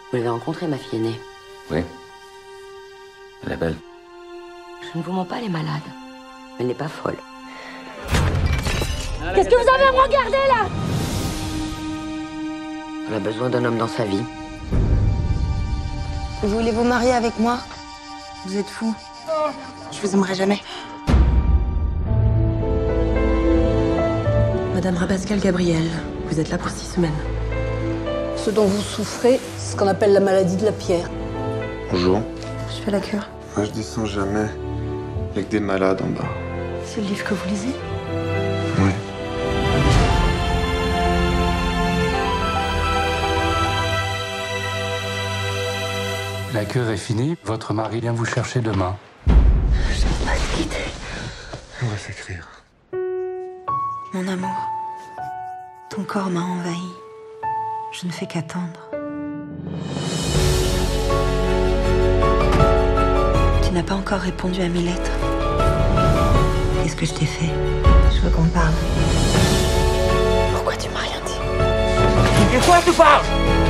Vous l'avez rencontrée, ma fille aînée? Oui. Elle est belle. Je ne vous mens pas, elle est malade. Elle n'est pas folle. Qu'est-ce que vous avez à me regarder, là? Elle a besoin d'un homme dans sa vie. Vous voulez vous marier avec moi? Vous êtes fou. Je vous aimerai jamais. Madame Rabascal Gabriel, vous êtes là pour 6 semaines. Ce dont vous souffrez, c'est ce qu'on appelle la maladie de la pierre. Bonjour. Je fais la cure. Moi, je descends jamais. Il y a que des malades en bas. C'est le livre que vous lisez? Oui. La cure est finie. Votre mari vient vous chercher demain. Je ne peux pas te quitter. On va s'écrire. Mon amour, ton corps m'a envahi. Je ne fais qu'attendre. Tu n'as pas encore répondu à mes lettres. Qu'est-ce que je t'ai fait? Je veux qu'on parle. Pourquoi tu m'as rien dit? De quoi tu parles?